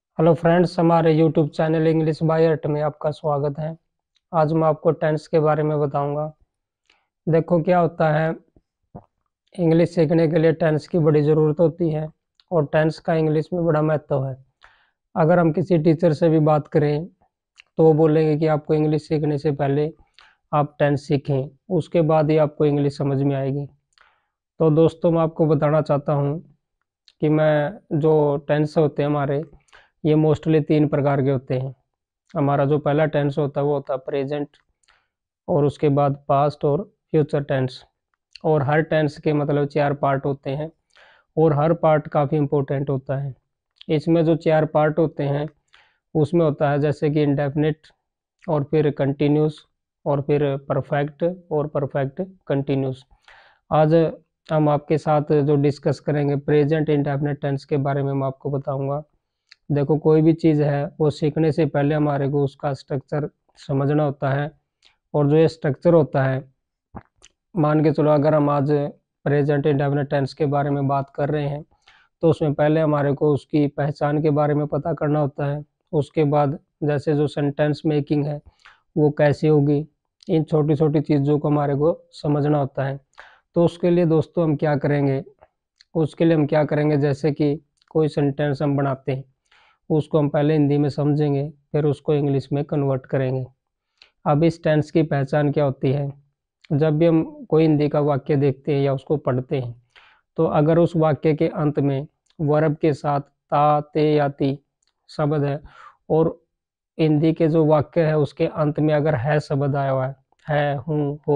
Hello friends, हमारे YouTube channel English by art में आपका स्वागत है। आज मैं आपको टेंस के बारे में बताऊंगा। देखो क्या होता है, इंग्लिश सीखने के लिए टेंस की बड़ी ज़रूरत होती है और टेंस का इंग्लिश में बड़ा महत्व है। अगर हम किसी टीचर से भी बात करें तो वो बोलेंगे कि आपको इंग्लिश सीखने से पहले आप टेंस सीखें, उसके बाद ही आपको इंग्लिश समझ में आएगी। तो दोस्तों, मैं आपको बताना चाहता हूँ कि मैं जो टेंस होते हैं हमारे, ये मोस्टली 3 प्रकार के होते हैं। हमारा जो पहला टेंस होता है वो होता है प्रेजेंट, और उसके बाद पास्ट और फ्यूचर टेंस। और हर टेंस के मतलब 4 पार्ट होते हैं और हर पार्ट काफ़ी इम्पोर्टेंट होता है। इसमें जो 4 पार्ट होते हैं उसमें होता है जैसे कि इंडेफिनिट, और फिर कंटिन्यूस, और फिर परफेक्ट और परफेक्ट कंटिन्यूस। आज हम आपके साथ जो डिस्कस करेंगे प्रेजेंट इंडेफिनिट टेंस के बारे में मैं आपको बताऊंगा। देखो, कोई भी चीज़ है वो सीखने से पहले हमारे को उसका स्ट्रक्चर समझना होता है। और जो ये स्ट्रक्चर होता है, मान के चलो अगर हम आज प्रेजेंट इंडेफिनिट टेंस के बारे में बात कर रहे हैं तो उसमें पहले हमारे को उसकी पहचान के बारे में पता करना होता है। उसके बाद जैसे जो सेंटेंस मेकिंग है वो कैसी होगी, इन छोटी छोटी चीज़ों को हमारे को समझना होता है। तो उसके लिए दोस्तों हम क्या करेंगे, जैसे कि कोई सेंटेंस हम बनाते हैं, उसको हम पहले हिंदी में समझेंगे, फिर उसको इंग्लिश में कन्वर्ट करेंगे। अब इस टेंस की पहचान क्या होती है, जब भी हम कोई हिंदी का वाक्य देखते हैं या उसको पढ़ते हैं तो अगर उस वाक्य के अंत में वर्ब के साथ ता ते या ती शब्द है, और हिंदी के जो वाक्य है उसके अंत में अगर है शब्द आया हुआ है हूँ हो,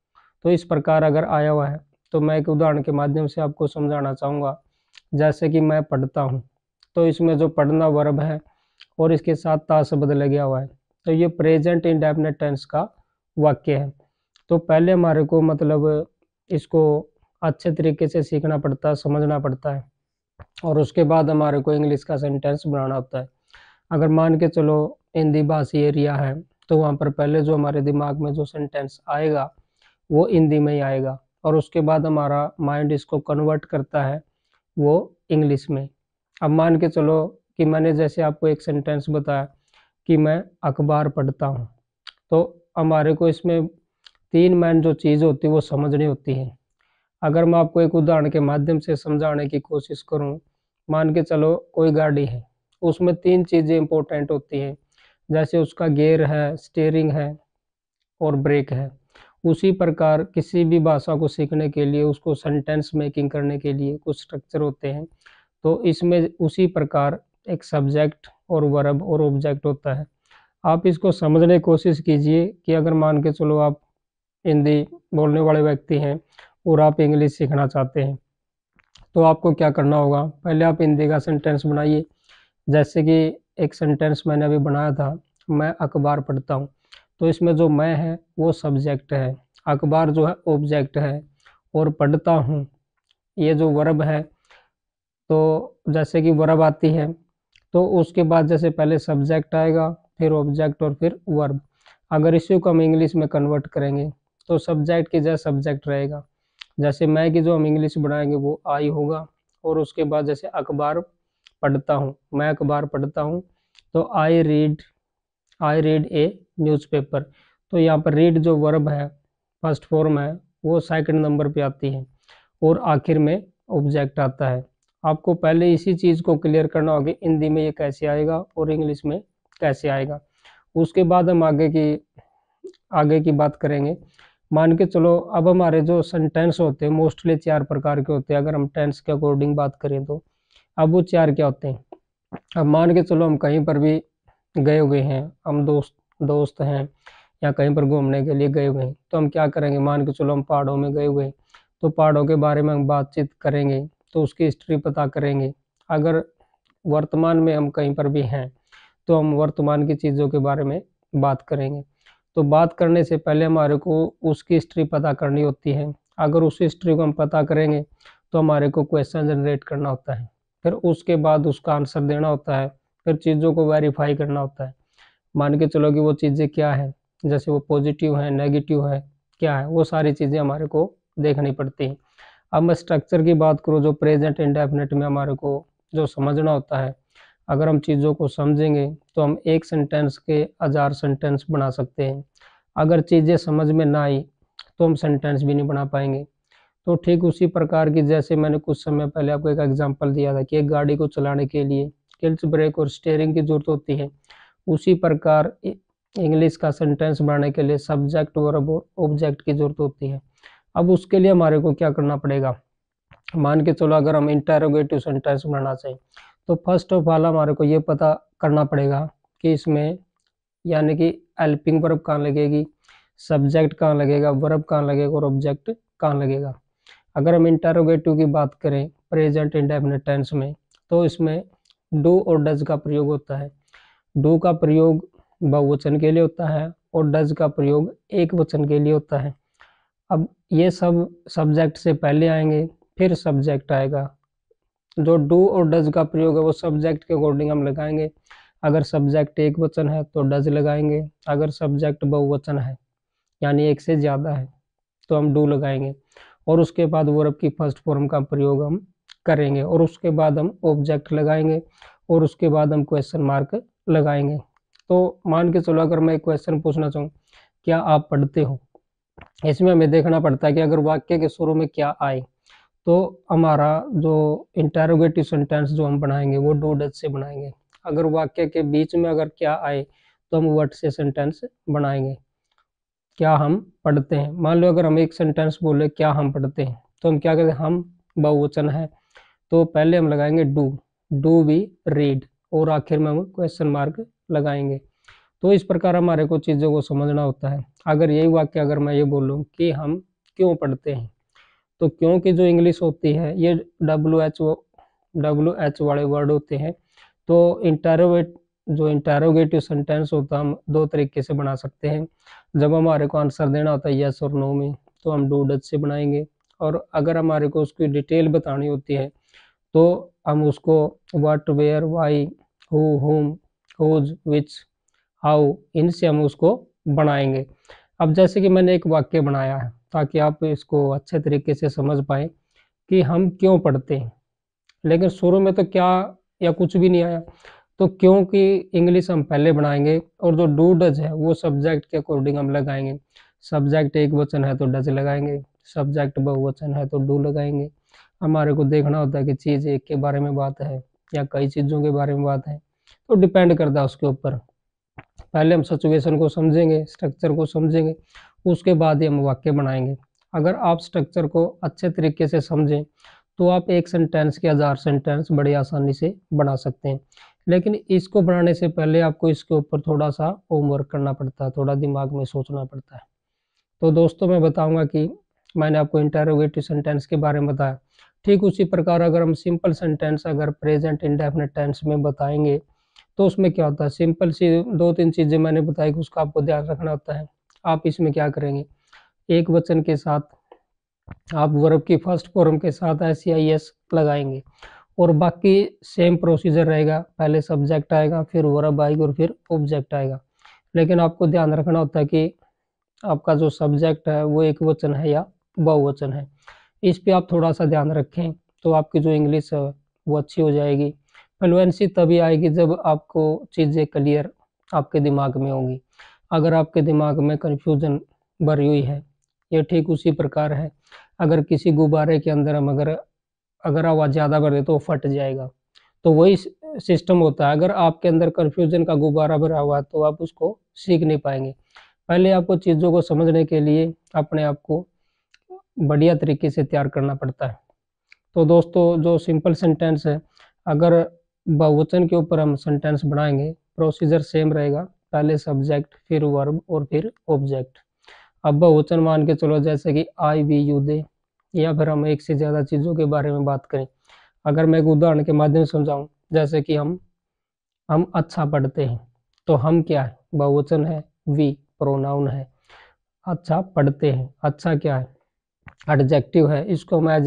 तो इस प्रकार अगर आया हुआ है तो मैं एक उदाहरण के माध्यम से आपको समझाना चाहूँगा। जैसे कि मैं पढ़ता हूँ, तो इसमें जो पढ़ना वर्ब है और इसके साथ ता शब्द लगा हुआ है, तो ये प्रेजेंट इंडेफिनिट टेंस का वाक्य है। तो पहले हमारे को मतलब इसको अच्छे तरीके से सीखना पड़ता है, समझना पड़ता है, और उसके बाद हमारे को इंग्लिश का सेंटेंस बनाना होता है। अगर मान के चलो हिंदी भाषी एरिया है तो वहाँ पर पहले जो हमारे दिमाग में जो सेंटेंस आएगा वो हिंदी में ही आएगा, और उसके बाद हमारा माइंड इसको कन्वर्ट करता है वो इंग्लिश में। अब मान के चलो कि मैंने जैसे आपको एक सेंटेंस बताया कि मैं अखबार पढ़ता हूँ, तो हमारे को इसमें 3 मेन जो चीज़ होती है वो समझनी होती है। अगर मैं आपको एक उदाहरण के माध्यम से समझाने की कोशिश करूं, मान के चलो कोई गाड़ी है, उसमें 3 चीज़ें इंपॉर्टेंट होती हैं, जैसे उसका गियर है, स्टीयरिंग है और ब्रेक है। उसी प्रकार किसी भी भाषा को सीखने के लिए, उसको सेंटेंस मेकिंग करने के लिए कुछ स्ट्रक्चर होते हैं। तो इसमें उसी प्रकार एक सब्जेक्ट और वर्ब और ऑब्जेक्ट होता है। आप इसको समझने की कोशिश कीजिए कि अगर मान के चलो आप हिंदी बोलने वाले व्यक्ति हैं और आप इंग्लिश सीखना चाहते हैं, तो आपको क्या करना होगा, पहले आप हिंदी का सेंटेंस बनाइए। जैसे कि एक सेंटेंस मैंने अभी बनाया था, मैं अखबार पढ़ता हूँ, तो इसमें जो मैं है वो सब्जेक्ट है, अखबार जो है ऑब्जेक्ट है, और पढ़ता हूँ ये जो वर्ब है। तो जैसे कि वर्ब आती है तो उसके बाद जैसे पहले सब्जेक्ट आएगा, फिर ऑब्जेक्ट और फिर वर्ब। अगर इसी को हम इंग्लिश में कन्वर्ट करेंगे तो सब्जेक्ट की जगह सब्जेक्ट रहेगा। जैसे मैं की जो हम इंग्लिश बनाएंगे वो आई होगा, और उसके बाद जैसे अखबार पढ़ता हूँ, मैं अखबार पढ़ता हूँ, तो आई रीड ए न्यूज़पेपर। तो यहाँ पर रीड जो वर्ब है फर्स्ट फॉर्म है वो सेकंड नंबर पे आती है, और आखिर में ऑब्जेक्ट आता है। आपको पहले इसी चीज़ को क्लियर करना होगा हिंदी में ये कैसे आएगा और इंग्लिश में कैसे आएगा। उसके बाद हम आगे की बात करेंगे। मान के चलो अब हमारे जो सेंटेंस होते हैं मोस्टली 4 प्रकार के होते हैं, अगर हम टेंस के अकॉर्डिंग बात करें तो। अब वो 4 क्या होते हैं, अब मान के चलो हम कहीं पर भी गए हुए हैं, हम दोस्त दोस्त हैं या कहीं पर घूमने के लिए गए हुए हैं, तो हम क्या करेंगे, मान के चलो हम पहाड़ों में गए हुए हैं, तो पहाड़ों के बारे में हम बातचीत करेंगे, तो उसकी हिस्ट्री पता करेंगे। अगर वर्तमान में हम कहीं पर भी हैं तो हम वर्तमान की चीज़ों के बारे में बात करेंगे। तो बात करने से पहले हमारे को उसकी हिस्ट्री पता करनी होती है। अगर उस हिस्ट्री को हम पता करेंगे तो हमारे को क्वेश्चन जनरेट करना होता है, फिर उसके बाद उसका आंसर देना होता है, फिर चीज़ों को वेरीफाई करना होता है। मान के चलो कि वो चीज़ें क्या है, जैसे वो पॉजिटिव है, नेगेटिव है, क्या है, वो सारी चीज़ें हमारे को देखनी पड़ती हैं। अब मैं स्ट्रक्चर की बात करूँ जो प्रेजेंट इंडेफिनिट में हमारे को जो समझना होता है, अगर हम चीज़ों को समझेंगे तो हम एक सेंटेंस के 1000 सेंटेंस बना सकते हैं। अगर चीज़ें समझ में ना आई तो हम सेंटेंस भी नहीं बना पाएंगे। तो ठीक उसी प्रकार की, जैसे मैंने कुछ समय पहले आपको एक एग्जांपल दिया था कि एक गाड़ी को चलाने के लिए क्लच, ब्रेक और स्टीयरिंग की जरूरत होती है, उसी प्रकार इंग्लिश का सेंटेंस बनाने के लिए सब्जेक्ट, वर्ब और ऑब्जेक्ट की जरूरत होती है। अब उसके लिए हमारे को क्या करना पड़ेगा, मान के चलो अगर हम इंटरोगेटिव सेंटेंस बनाना चाहें तो फर्स्ट ऑफ ऑल हमारे को ये पता करना पड़ेगा कि इसमें यानी कि हेल्पिंग वर्ब कहाँ लगेगी, सब्जेक्ट कहाँ लगेगा, वर्ब कहाँ लगेगा और ऑब्जेक्ट कहाँ लगेगा। अगर हम इंटरोगेटिव की बात करें प्रेजेंट इंडेफिनिट टेंस में, तो इसमें डू और डज का प्रयोग होता है। डू का प्रयोग बहुवचन के लिए होता है और डज का प्रयोग एक वचन के लिए होता है। अब ये सब सब्जेक्ट से पहले आएंगे, फिर सब्जेक्ट आएगा। जो डू और डज का प्रयोग है वो सब्जेक्ट के अकॉर्डिंग हम लगाएंगे। अगर सब्जेक्ट एक वचन है तो डज लगाएंगे, अगर सब्जेक्ट बहुवचन है यानी एक से ज़्यादा है तो हम डू लगाएंगे, और उसके बाद वर्ब की फर्स्ट फॉर्म का प्रयोग हम करेंगे, और उसके बाद हम ऑब्जेक्ट लगाएंगे, और उसके बाद हम क्वेश्चन मार्क लगाएंगे। तो मान के चलो अगर मैं एक क्वेश्चन पूछना चाहूँ, क्या आप पढ़ते हो, इसमें हमें देखना पड़ता है कि अगर वाक्य के शुरू में क्या आए तो हमारा जो इंटरोगेटिव सेंटेंस जो हम बनाएंगे वो डू डज से बनाएंगे। अगर वाक्य के बीच में अगर क्या आए तो हम व्हाट से सेंटेंस बनाएंगे, क्या हम पढ़ते हैं। मान लो अगर हम एक सेंटेंस बोले क्या हम पढ़ते हैं, तो हम क्या कहते हैं, हम बहुवचन है तो पहले हम लगाएंगे डू वी रीड, और आखिर में हम क्वेश्चन मार्क लगाएंगे। तो इस प्रकार हमारे को चीज़ों को समझना होता है। अगर यही वाक्य अगर मैं ये बोलूँ कि हम क्यों पढ़ते हैं, तो क्योंकि जो इंग्लिश होती है ये WH वाले वर्ड होते हैं। तो इंटरोगेटिव सेंटेंस होता है हम दो तरीके से बना सकते हैं। जब हमारे को आंसर देना होता है यस और नो में तो हम डू डज से बनाएंगे, और अगर हमारे को उसकी डिटेल बतानी होती है तो हम उसको what, where, why, who, whom, whose, which, how, इनसे हम उसको बनाएंगे। अब जैसे कि मैंने एक वाक्य बनाया है ताकि आप इसको अच्छे तरीके से समझ पाए कि हम क्यों पढ़ते हैं, लेकिन शुरू में तो क्या या कुछ भी नहीं आया, तो क्योंकि इंग्लिश हम पहले बनाएंगे, और जो डू डज है वो सब्जेक्ट के अकॉर्डिंग हम लगाएंगे। सब्जेक्ट एक वचन है तो डज लगाएंगे, सब्जेक्ट बहुवचन है तो डू लगाएंगे। हमारे को देखना होता है कि चीज़ एक के बारे में बात है या कई चीज़ों के बारे में बात है, तो डिपेंड करता है उसके ऊपर। पहले हम सिचुएशन को समझेंगे, स्ट्रक्चर को समझेंगे, उसके बाद ही हम वाक्य बनाएंगे। अगर आप स्ट्रक्चर को अच्छे तरीके से समझें तो आप एक सेंटेंस के 1000 सेंटेंस बड़ी आसानी से बना सकते हैं। लेकिन इसको बनाने से पहले आपको इसके ऊपर थोड़ा सा होमवर्क करना पड़ता है, थोड़ा दिमाग में सोचना पड़ता है। तो दोस्तों मैं बताऊंगा कि मैंने आपको इंटरोगेटिव सेंटेंस के बारे में बताया, ठीक उसी प्रकार अगर हम सिंपल सेंटेंस अगर प्रेजेंट इंडेफिनिट टेंस में बताएंगे तो उसमें क्या होता है, सिंपल सी 2-3 चीज़ें मैंने बताई कि उसका आपको ध्यान रखना होता है। आप इसमें क्या करेंगे, एक वचन के साथ आप वर्ब की फर्स्ट फॉर्म के साथ SEIS लगाएंगे, और बाकी सेम प्रोसीजर रहेगा, पहले सब्जेक्ट आएगा, फिर वर्ब आएगी और फिर ऑब्जेक्ट आएगा। लेकिन आपको ध्यान रखना होता है कि आपका जो सब्जेक्ट है वो एक वचन है या बहुवचन है, इस पे आप थोड़ा सा ध्यान रखें, तो आपकी जो इंग्लिश है वो अच्छी हो जाएगी। फ्लुएंसी तभी आएगी जब आपको चीज़ें क्लियर आपके दिमाग में होंगी। अगर आपके दिमाग में कन्फ्यूजन भरी हुई है, ये ठीक उसी प्रकार है अगर किसी गुब्बारे के अंदर हम अगर आवाज़ ज़्यादा कर दे तो वो फट जाएगा। तो वही सिस्टम होता है, अगर आपके अंदर कन्फ्यूजन का गुब्बारा भरा हुआ है तो आप उसको सीख नहीं पाएंगे। पहले आपको चीज़ों को समझने के लिए अपने आप को बढ़िया तरीके से तैयार करना पड़ता है। तो दोस्तों जो सिंपल सेंटेंस है, अगर बहुवचन के ऊपर हम सेंटेंस बनाएंगे प्रोसीजर सेम रहेगा, पहले सब्जेक्ट फिर वर्ब और फिर ऑब्जेक्ट। अब बहुवचन मान के चलो जैसे कि आई, वी, यू, दे, या फिर हम एक से ज़्यादा चीज़ों के बारे में बात करें। अगर मैं एक उदाहरण के माध्यम से समझाऊं, जैसे कि हम अच्छा पढ़ते हैं, तो हम क्या है, बहुवचन है, वी प्रोनाउन है, अच्छा पढ़ते हैं, अच्छा क्या है, एडजेक्टिव है, इसको हम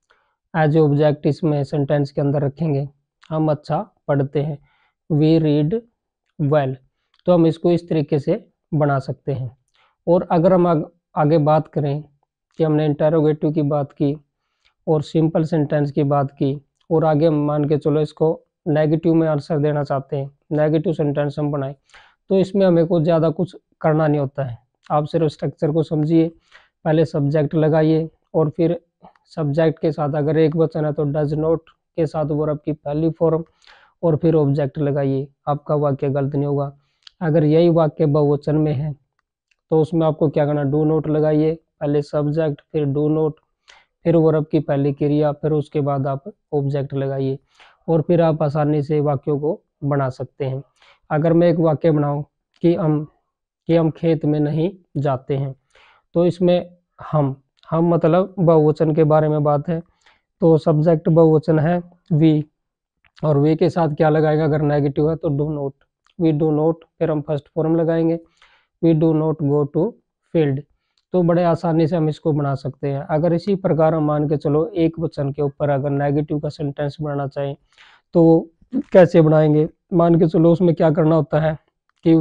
एज ए ऑब्जेक्ट इसमें सेंटेंस के अंदर रखेंगे, हम अच्छा पढ़ते हैं, वी रीड वेल। तो हम इसको इस तरीके से बना सकते हैं। और अगर हम आगे बात करें कि हमने इंटरोगेटिव की बात की और सिंपल सेंटेंस की बात की, और आगे हम मान के चलो इसको नेगेटिव में आंसर देना चाहते हैं, नेगेटिव सेंटेंस हम बनाएं, तो इसमें हमें को ज़्यादा कुछ करना नहीं होता है। आप सिर्फ स्ट्रक्चर को समझिए, पहले सब्जेक्ट लगाइए और फिर सब्जेक्ट के साथ अगर एक वचन है तो डज नॉट के साथ वर्ब की पहली फॉर्म और फिर ऑब्जेक्ट लगाइए, आपका वाक्य गलत नहीं होगा। अगर यही वाक्य बहुवचन में है तो उसमें आपको क्या करना, डू नॉट लगाइए, पहले सब्जेक्ट फिर डू नॉट फिर वर्ब की पहली क्रिया फिर उसके बाद आप ऑब्जेक्ट लगाइए और फिर आप आसानी से वाक्यों को बना सकते हैं। अगर मैं एक वाक्य बनाऊं कि हम खेत में नहीं जाते हैं, तो इसमें हम मतलब बहुवचन के बारे में बात है, तो सब्जेक्ट बहुवचन है वी, और वी के साथ क्या लगाएगा, अगर नेगेटिव है तो do not, we do not, फिर हम फर्स्ट फॉर्म लगाएंगे, we do not go to field. तो बड़े आसानी से हम इसको बना सकते हैं। अगर इसी प्रकार हम मान के चलो एक वचन के ऊपर अगर नेगेटिव का सेंटेंस बनाना चाहें तो कैसे बनाएंगे, मान के चलो उसमें क्या करना होता है कि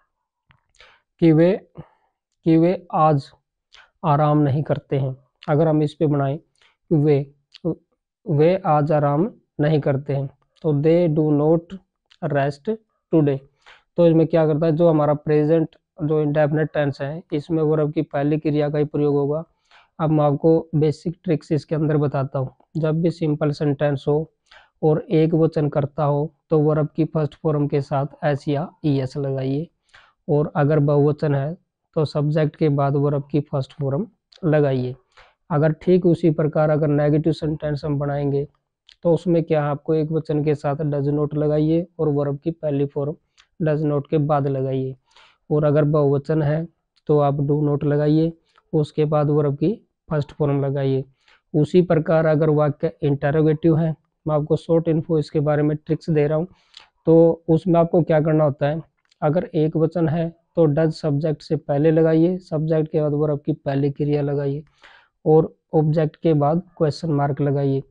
वे आज आराम नहीं करते हैं। अगर हम इस पे बनाएं वे आज आराम नहीं करते हैं, तो they do not rest today. तो इसमें क्या करता है, जो हमारा प्रेजेंट जो इंडेफिनिट टेंस है इसमें वर्ब की पहली क्रिया का ही प्रयोग होगा। अब मैं आपको बेसिक ट्रिक्स इसके अंदर बताता हूँ। जब भी सिंपल सेंटेंस हो और एक वचन करता हो तो वर्ब की फर्स्ट फॉर्म के साथ एस या ईएस लगाइए, और अगर बहुवचन है तो सब्जेक्ट के बाद वर्ब की फर्स्ट फॉर्म लगाइए। अगर ठीक उसी प्रकार अगर नेगेटिव सेंटेंस हम बनाएंगे तो उसमें क्या है, आपको एक वचन के साथ डज नॉट लगाइए और वर्ब की पहली फॉर्म डज नॉट के बाद लगाइए, और अगर बहुवचन है तो आप डू नॉट लगाइए, उसके बाद वर्ब की फर्स्ट फॉर्म लगाइए। उसी प्रकार अगर वाक्य इंटरोगेटिव है, मैं आपको शॉर्ट इन्फो इसके बारे में ट्रिक्स दे रहा हूँ, तो उसमें आपको क्या करना होता है, अगर एक वचन है तो डज सब्जेक्ट से पहले लगाइए, सब्जेक्ट के बाद वर्ब की पहली क्रिया लगाइए और ऑब्जेक्ट के बाद क्वेश्चन मार्क लगाइए।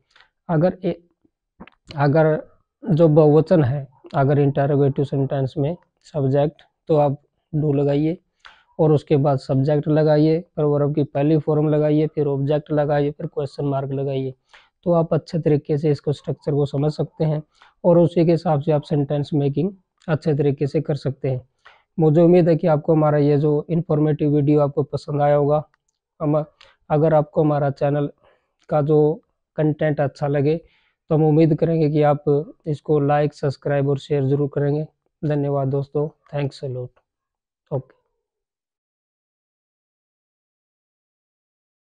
अगर जो बहुवचन है, अगर इंटरोगेटिव सेंटेंस में सब्जेक्ट, तो आप डू लगाइए और उसके बाद सब्जेक्ट लगाइए, फिर वर्ब की पहली फॉर्म लगाइए, फिर ऑब्जेक्ट लगाइए, फिर क्वेश्चन मार्क लगाइए। तो आप अच्छे तरीके से इसको स्ट्रक्चर को समझ सकते हैं और उसी के हिसाब से आप सेंटेंस मेकिंग अच्छे तरीके से कर सकते हैं। मुझे उम्मीद है कि आपको हमारा ये जो इन्फॉर्मेटिव वीडियो आपको पसंद आया होगा। अगर आपको हमारा चैनल का जो कंटेंट अच्छा लगे तो हम उम्मीद करेंगे कि आप इसको लाइक, सब्सक्राइब और शेयर जरूर करेंगे। धन्यवाद दोस्तों, थैंक्स अ लॉट।